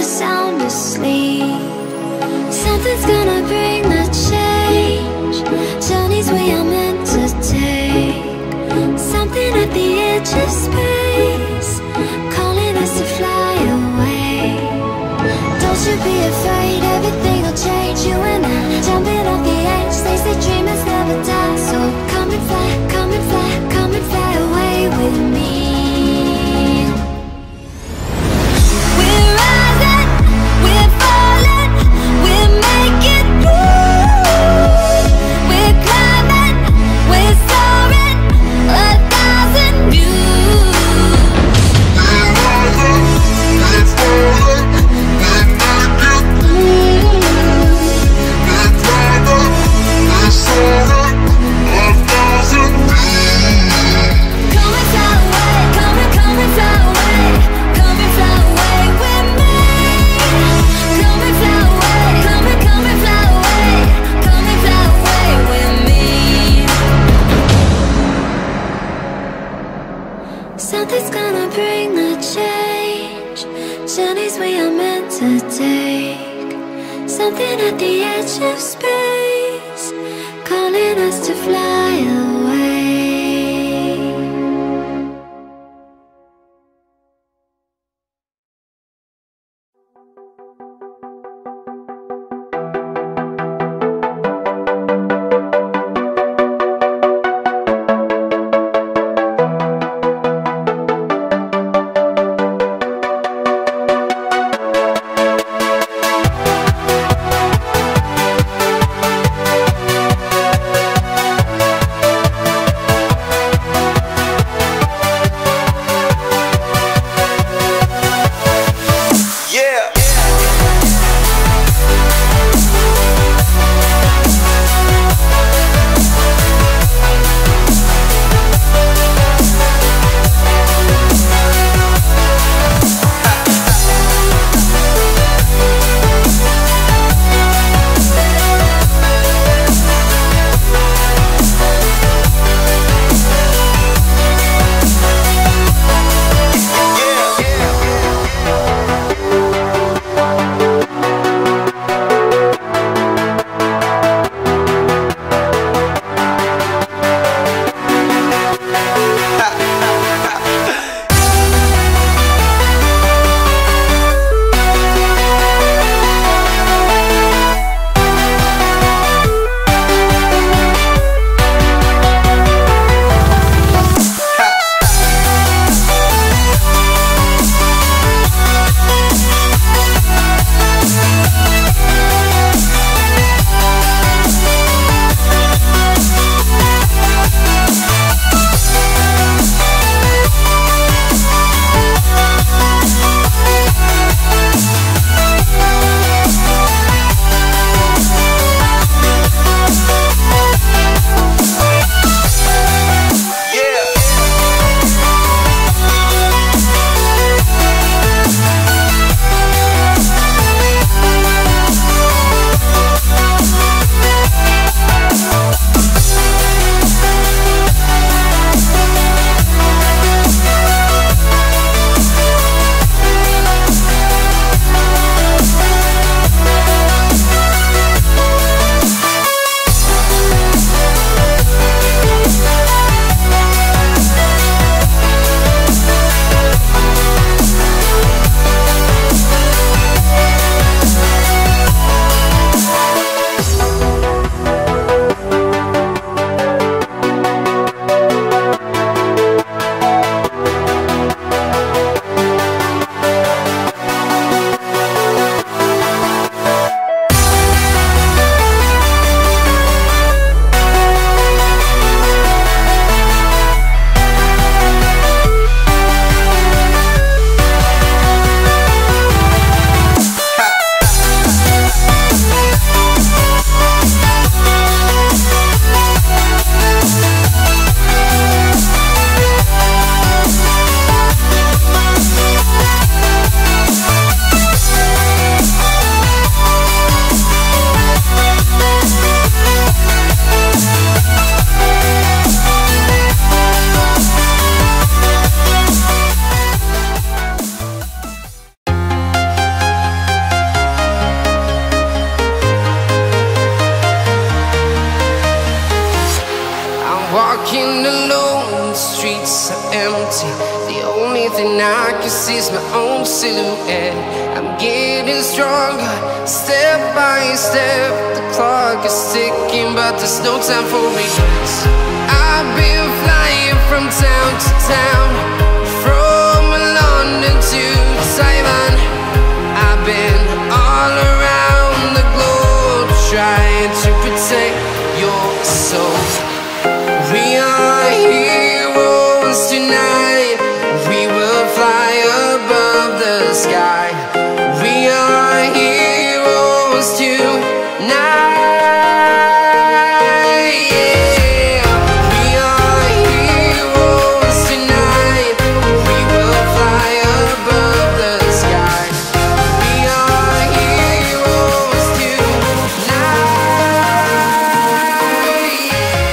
the sound asleep. Something's gonna bring the change. Journeys we are meant to take. Something at the edge of space, calling us to fly away. Don't you be afraid, everything will change. You and I, jumping off the edge. They say dreamers never die. So come and fly, come and fly, come and fly away with me. We're rising, we're falling, we're making moves. We're climbing, we're soaring, 1,000 views. We're rising, we're falling, we're making moves. We're climbing, we're soaring, 1,000 views. Come and fly away, come and fly away, come and fly away with me. Come and fly away, come and fly away, come and fly away with me. Something's gonna bring the change. Journeys we are meant to take. Something at the edge of space, calling us to fly away. Yeah. thing I can see is my own silhouette. I'm getting stronger, step by step. The clock is ticking, but there's no time for regrets. I've been flying from town to town, from London to Taiwan. I've been all around the globe, trying to protect your soul. We are heroes tonight. We will fly above the sky. We are heroes tonight. Yeah. We are heroes tonight. We will fly above the sky. We are heroes tonight.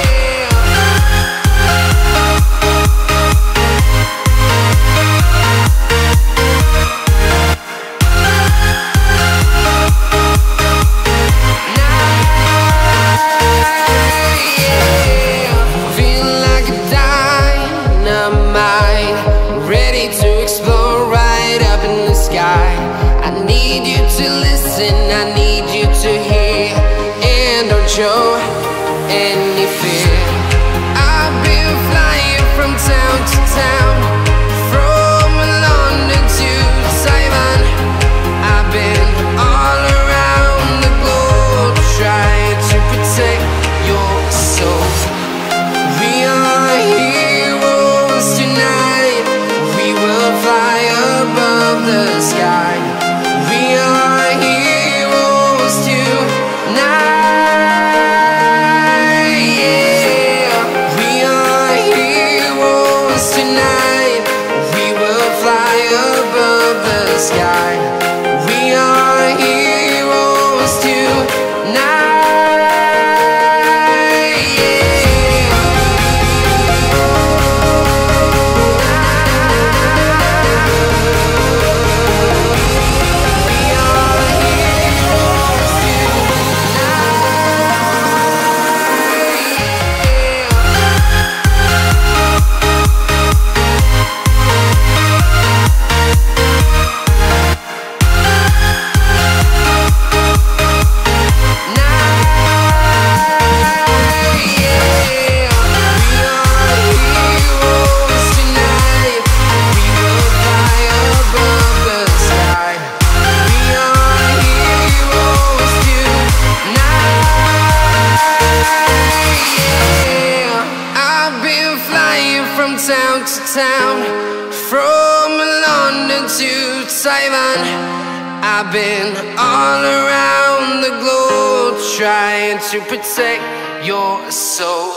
Feeling like a dynamite, ready to explode right up in the sky. I need you to listen, I need you to hear, and don't show any fear. I've been flying from town to town, from London to Taiwan. I've been all around the globe, trying to protect your soul. We are heroes tonight. We will fly above the sky. We are heroes tonight. Yeah. We are heroes tonight. We will fly above the sky. We are heroes tonight. Town to town, from London to Taiwan. I've been all around the globe, trying to protect your soul.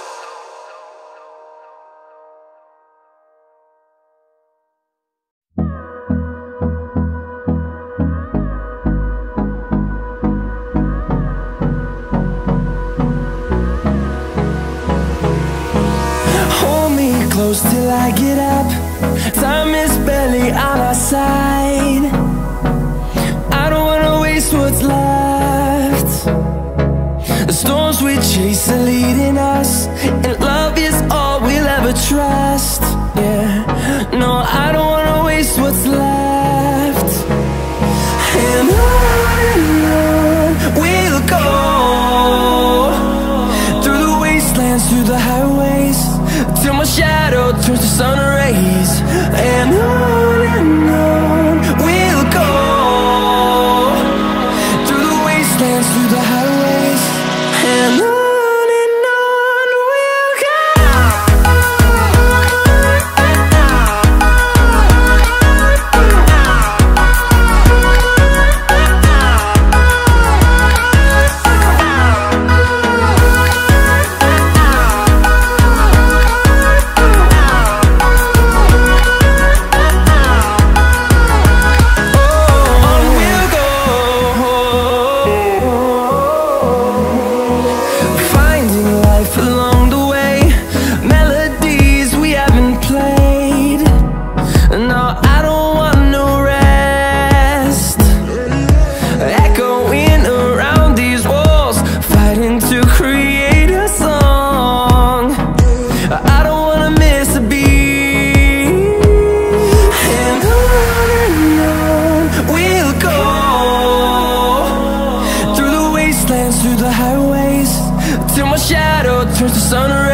Close till I get up. Time is barely on our side. I don't wanna waste what's left. The storms we chase are leading us, and love is all we'll ever trust. Yeah, no, I don't wanna waste what's left. And on we'll go, through the wastelands, through the highways, till my shadow turns to sun rays. And on we'll go, through the wastelands, through the highways, and on we'll go. turns to sun